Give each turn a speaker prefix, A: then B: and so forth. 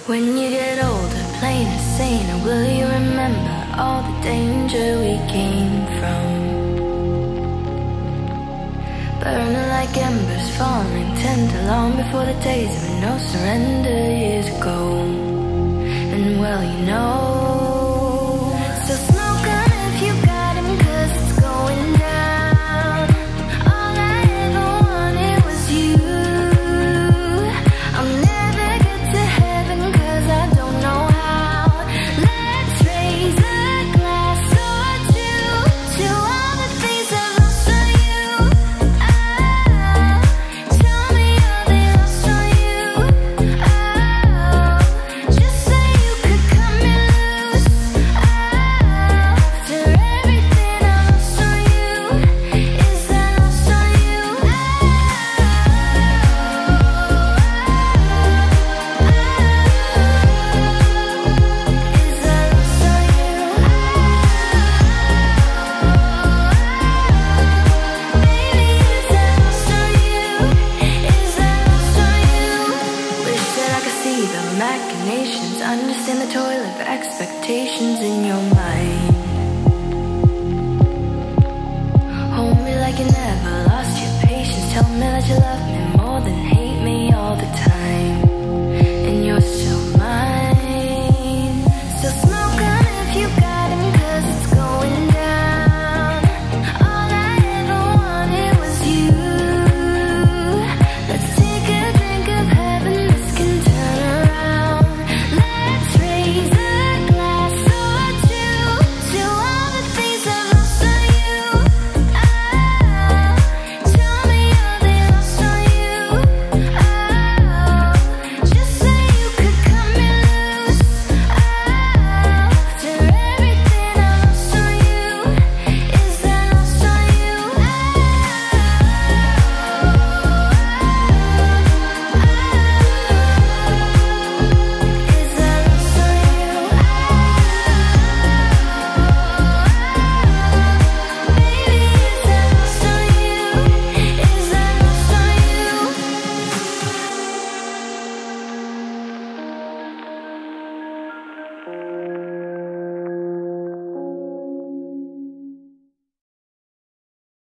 A: When you get older, plain and sane, will you remember all the danger we came from? Burning like embers, falling tender, long before the days of no surrender years ago. And well, you know, so smoke 'em if you got 'em, 'cause it's going down. All I ever wanted was you. I'll never get to heaven 'cause I don't know how. Let's raise a glass or two to all the things I've lost on you. Oh, tell me how they lost on you. Oh, just so you could cut me loose. Oh, after everything I lost on you, is that lost on you? Oh, is that lost on you? Baby, is that lost on you? Is that lost on you? Wish that I could see the machinations, understand the toil of expectations in your mind. Hold me like you never lost your patience. Tell me that you love me more than hate me all the time.